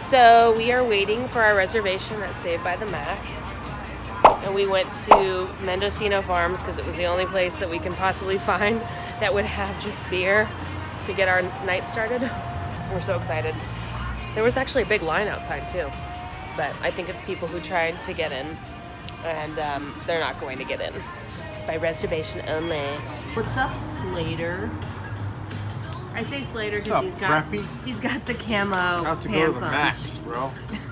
So we are waiting for our reservation at Saved by the Max. And we went to Mendocino Farms because it was the only place that we can possibly find that would have just beer to get our night started. We're so excited. There was actually a big line outside too, but I think it's people who tried to get in and they're not going to get in. It's by reservation only. What's up, Slater? I say Slater because he's got the camo Out to go to the max, bro.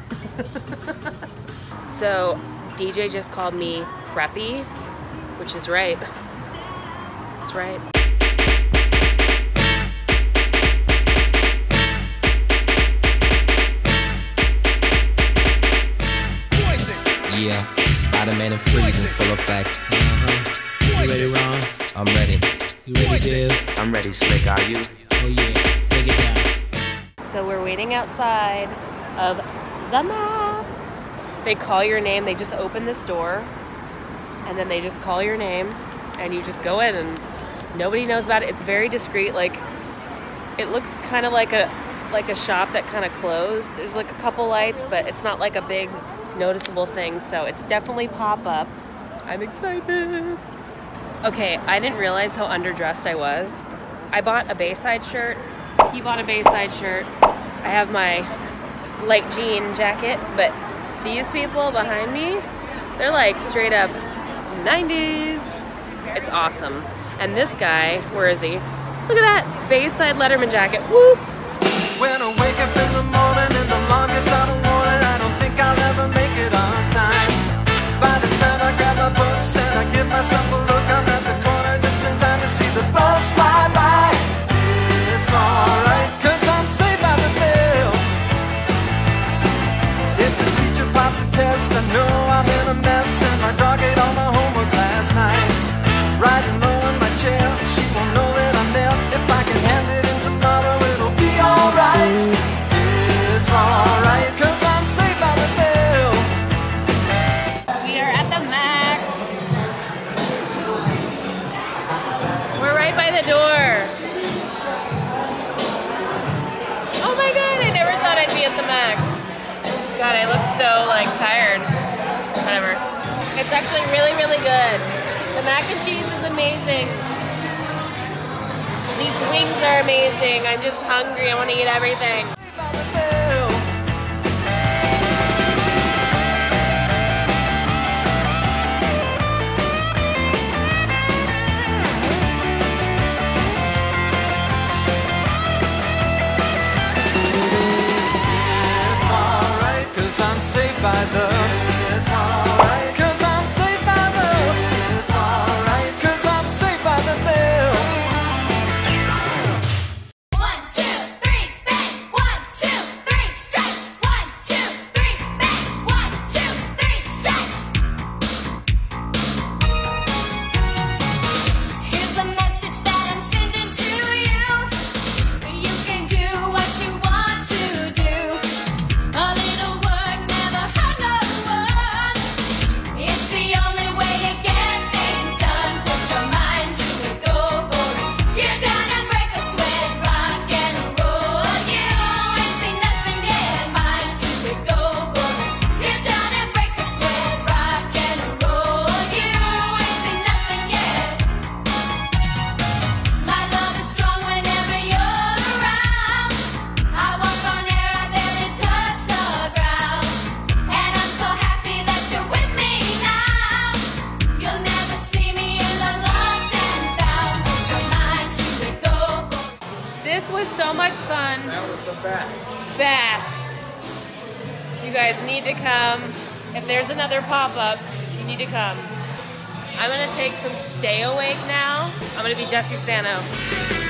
So DJ just called me preppy, which is right. That's right. Yeah, Spider-Man and freezing full effect. You ready, Ron? I'm ready. You ready, Dev? I'm ready, Slick. Are you? Oh yeah, break it down. So we're waiting outside of the Max. They call your name, they just open this door, and then they just call your name, and you just go in, and nobody knows about it. It's very discreet. Like, it looks kind of like a shop that kind of closed. There's like a couple lights, but it's not like a big noticeable thing, so it's definitely pop-up. I'm excited. Okay, I didn't realize how underdressed I was. I bought a Bayside shirt. He bought a Bayside shirt. I have my light jean jacket, but these people behind me, they're like straight up 90s. It's awesome. And this guy, where is he? Look at that, Bayside Letterman jacket. Whoop! When I wake up in the morning and the alarm gives out a warning, I don't think I'll ever make it on time. By the time I grab my books and I give myself a look, I'm at the corner just in time to see the bus fly by. It's alright, cause I'm saved by the bell. If the teacher pops a test, I know I'm in a mess, and my dog ate all my homework last night. Riding low in my chair, she won't know that I'm there. If I can hand it in tomorrow, it'll be alright. It's alright, cause I'm saved by the bell. We are at the Max. We're right by the door. Oh my god, I never thought I'd be at the Max. God, I look so like tired. Whatever. It's actually really, really good. The mac and cheese is amazing. These wings are amazing. I'm just hungry. I want to eat everything. It's alright, cause I'm saved by the. It's alright, cause I'm saved by the. It's alright, cause I'm saved by the bell. 1, 2, 3, bang! 1, 2, 3, stretch! 1, 2, 3, bang! 1, 2, 3, stretch! Here's a message that I'm sending to you. You can do what you want to do. A little work never hurt no one. It's the only way to get things done. Put your mind to it, go for it. Get down and break a sweat, rock and roll. You ain't seen nothing yet. Mind to it, go for it. Get down and break a sweat, rock and roll. You ain't seen nothing yet. My love is strong whenever you're around. I walk on air, I barely touch the ground. And I'm so happy that you're with me now. You'll never see me in the lost and found. Put your mind to it, go for it. This was so much fun. That was the best. Best. You guys need to come. If there's another pop-up, you need to come. I'm gonna take some Stay Awake now. I'm gonna be Jessie Spano.